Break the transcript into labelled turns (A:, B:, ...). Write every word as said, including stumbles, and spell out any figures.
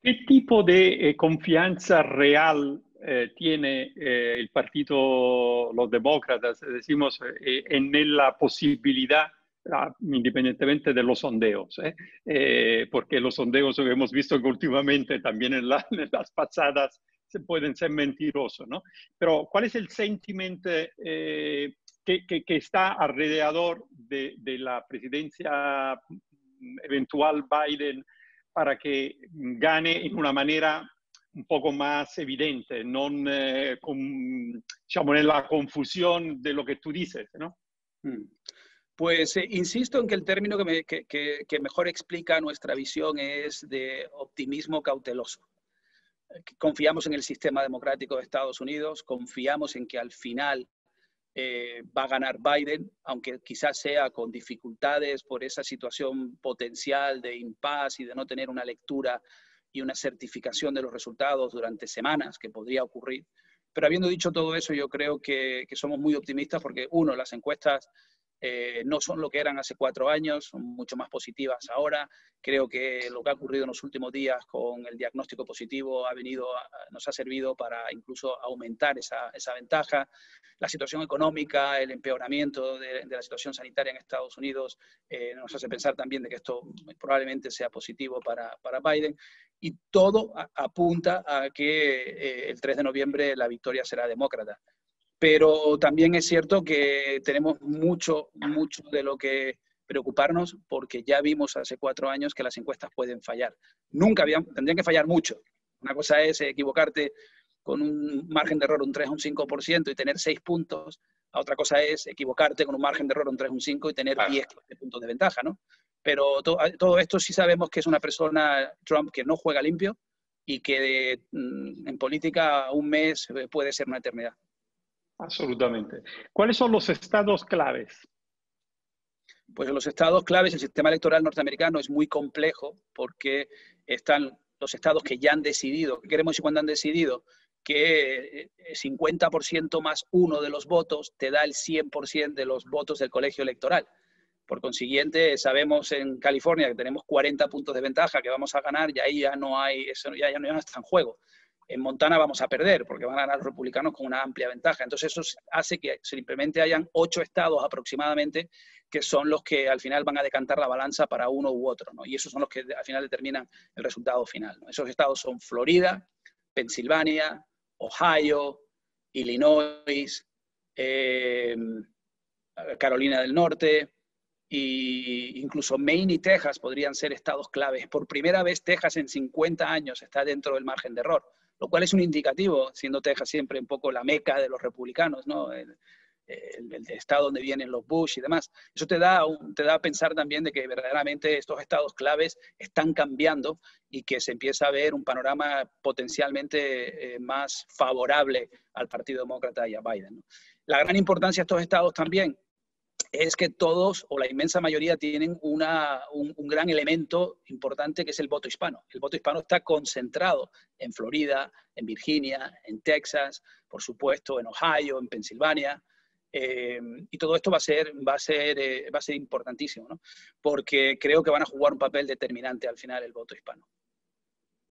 A: ¿Qué tipo de eh, confianza real eh, tiene eh, el partido, los demócratas, decimos, eh, en la posibilidad, ah, independientemente de los sondeos? Eh? Eh, porque los sondeos que hemos visto que últimamente, también en, la, en las pasadas, se pueden ser mentirosos, ¿no? Pero ¿cuál es el sentimiento eh, que, que, que está alrededor de, de la presidencia eventual Biden para que gane en una manera un poco más evidente, no eh, con, diciamo, nella confusión de lo que tú dices, ¿no?
B: Pues eh, insisto en que el término que, me, que, que, que mejor explica nuestra visión es de optimismo cauteloso. Confiamos en el sistema democrático de Estados Unidos, confiamos en que al final eh, va a ganar Biden, aunque quizás sea con dificultades por esa situación potencial de impasse y de no tener una lectura y una certificación de los resultados durante semanas, que podría ocurrir. Pero habiendo dicho todo eso, yo creo que, que somos muy optimistas porque, uno, las encuestas Eh, no son lo que eran hace cuatro años, son mucho más positivas ahora. Creo que lo que ha ocurrido en los últimos días con el diagnóstico positivo ha venido, nos ha servido para incluso aumentar esa, esa ventaja. La situación económica, el empeoramiento de, de la situación sanitaria en Estados Unidos eh, nos hace pensar también de que esto probablemente sea positivo para, para Biden. Y todo a, apunta a que eh, el tres de noviembre la victoria será demócrata. Pero también es cierto que tenemos mucho, mucho de lo que preocuparnos porque ya vimos hace cuatro años que las encuestas pueden fallar. Nunca habían, tendrían que fallar mucho. Una cosa es equivocarte con un margen de error un tres o un cinco por ciento y tener seis puntos. La otra cosa es equivocarte con un margen de error un tres o un cinco y tener diez puntos de ventaja, ¿no? Pero to, todo esto sí sabemos que es una persona, Trump, que no juega limpio y que mm, en política un mes puede ser una eternidad.
A: Absolutamente. ¿Cuáles son los estados claves?
B: Pues en los estados claves, el sistema electoral norteamericano es muy complejo porque están los estados que ya han decidido. ¿Qué queremos decir cuando han decidido? Que cincuenta por ciento más uno de los votos te da el cien por ciento de los votos del colegio electoral. Por consiguiente, sabemos en California que tenemos cuarenta puntos de ventaja, que vamos a ganar, y ahí ya no hay, eso ya, ya no está en juego. En Montana vamos a perder porque van a ganar los republicanos con una amplia ventaja. Entonces eso hace que simplemente hayan ocho estados aproximadamente que son los que al final van a decantar la balanza para uno u otro, ¿no? Y esos son los que al final determinan el resultado final, ¿no? Esos estados son Florida, Pensilvania, Ohio, Illinois, eh, Carolina del Norte, e incluso Maine y Texas podrían ser estados claves. Por primera vez Texas en cincuenta años está dentro del margen de error, lo cual es un indicativo, siendo Texas siempre un poco la meca de los republicanos, ¿no? El, el, el estado donde vienen los Bush y demás. Eso te da, un, te da a pensar también de que verdaderamente estos estados claves están cambiando y que se empieza a ver un panorama potencialmente eh, más favorable al Partido Demócrata y a Biden, ¿no? La gran importancia de estos estados también es que todos, o la inmensa mayoría, tienen una, un, un gran elemento importante que es el voto hispano. El voto hispano está concentrado en Florida, en Virginia, en Texas, por supuesto, en Ohio, en Pensilvania. Eh, y todo esto va a ser, va a ser, eh, va a ser importantísimo, ¿no? Porque creo que van a jugar un papel determinante al final el voto hispano.